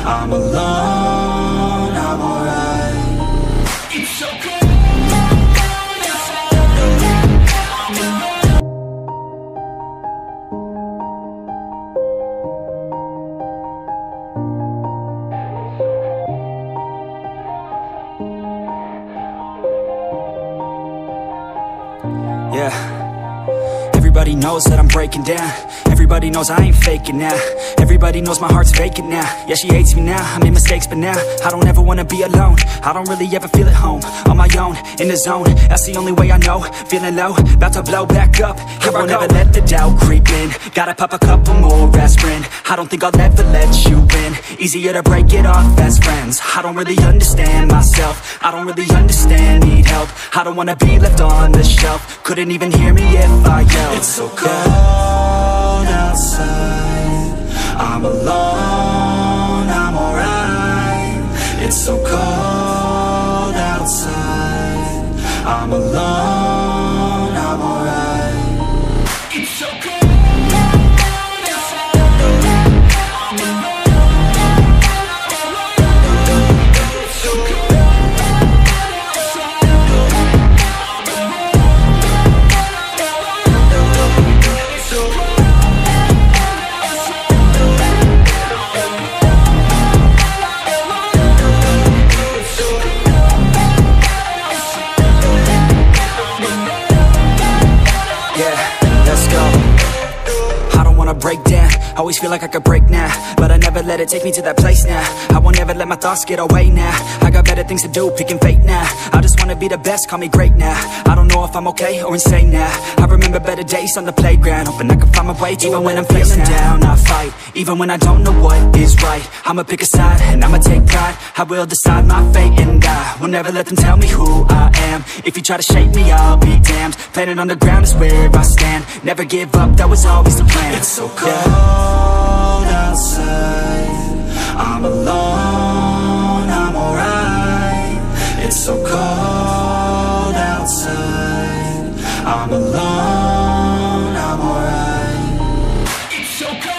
I'm alone, I'm alright. It's so cold. Yeah, everybody knows that I'm breaking down. Everybody knows I ain't faking now. Everybody knows my heart's vacant now. Yeah, she hates me now, I made mistakes but now I don't ever wanna be alone. I don't really ever feel at home. On my own, in the zone, that's the only way I know. Feeling low, about to blow back up. Here I won't ever let the doubt creep in. Gotta pop a couple more aspirin. I don't think I'll ever let you in. Easier to break it off as friends. I don't really understand myself. I don't really understand, need help. I don't wanna be left on the shelf. Couldn't even hear me if I yelled. It's so cold outside. I'm alone, I'm alright. It's so cold outside. I'm alone, I'm alright. It's so cold. Break down, always feel like I could break now, but I never let it take me to that place now. I won't ever let my thoughts get away now. I got better things to do, picking fate now. I just wanna be the best, call me great now. I don't know if I'm okay or insane now. I remember better days on the playground, hoping I can find my way. Even when I'm feeling down, I fight. Even when I don't know what is right, I'ma pick a side and I'ma take pride. I will decide my fate and I will never let them tell me who I am. If you try to shape me, I'll be damned. Planet on the ground is where I stand. Never give up, that was always the plan. It's so cold outside. I'm alone, I'm alright. It's so cold outside. I'm alone, I'm alright. It's so cold.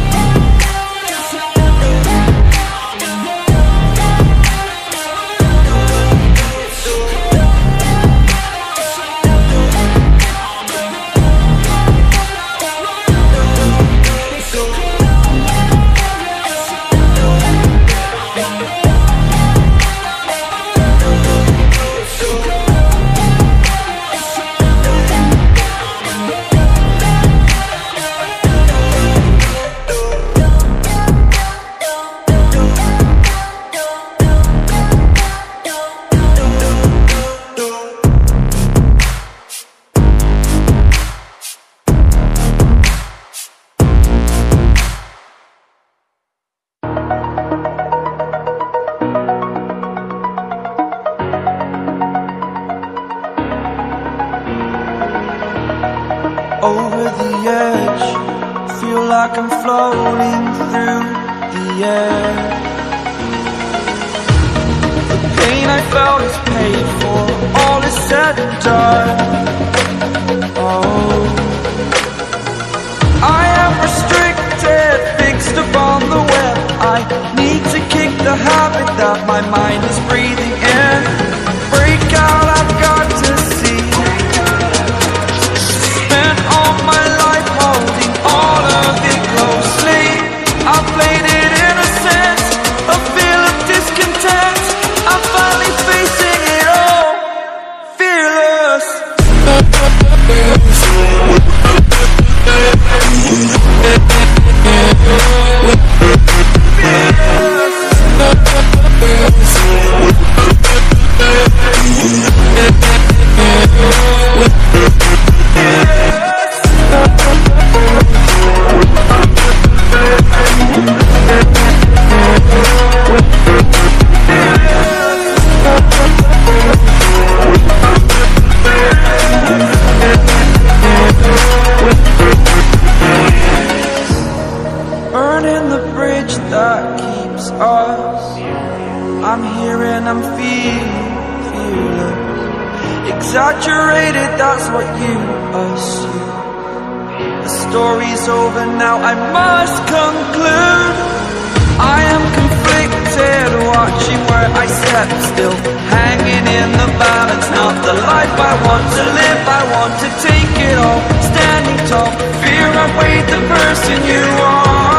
Over the edge, feel like I'm floating through the air. The pain I felt is paid for, all is said and done. Oh, I am restricted, fixed upon the web. I need to kick the habit that my mind is breathing in. Break out, I've got to see. All my life holding all of it closely. I played it innocent, a feel of discontent. I'm finally facing it all, fearless. Burning the bridge that keeps us. I'm here and I'm feeling fearless. Exaggerated, that's what you assume. The story's over now, I must conclude. I am conflicted. but still hanging in the balance. Not the life I want to live, I want to take it all. Standing tall, fear I've weighed the person you are.